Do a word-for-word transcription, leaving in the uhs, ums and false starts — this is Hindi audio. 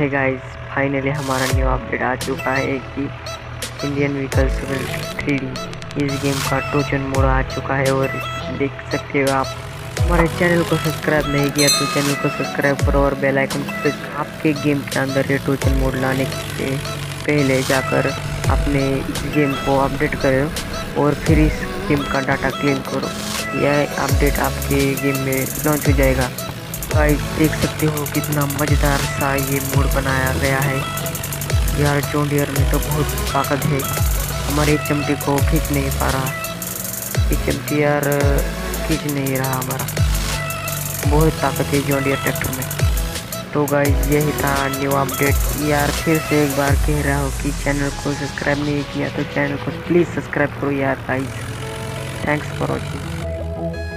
है गाइस, फाइनली हमारा न्यू अपडेट आ चुका है कि इंडियन व्हीकल्स थ्री डी इस गेम का टोचन मोड आ चुका है। और देख सकते हो आप, हमारे चैनल को सब्सक्राइब नहीं किया तो चैनल को सब्सक्राइब करो और बेल आइकन को प्रेस। आपके गेम के अंदर ये टोचन मोड लाने से पहले जाकर अपने इस गेम को अपडेट करो और फिर इस गेम का डाटा क्लेम करो। यह अपडेट आपके गेम में लॉन्च हो जाएगा। गाइस देख सकते हो कितना मज़ेदार सा ये मोड बनाया गया है यार। जॉन डियर में तो बहुत ताकत है, हमारे एक चमटे को खींच नहीं पा रहा। एक चमटी यार खींच नहीं रहा हमारा, बहुत ताकत है जॉन डियर ट्रैक्टर में। तो गाइस यही था न्यू अपडेट यार। फिर से एक बार कह रहा हूँ कि चैनल को सब्सक्राइब नहीं किया तो चैनल को प्लीज़ सब्सक्राइब करो यार गाइस। Thanks for watching.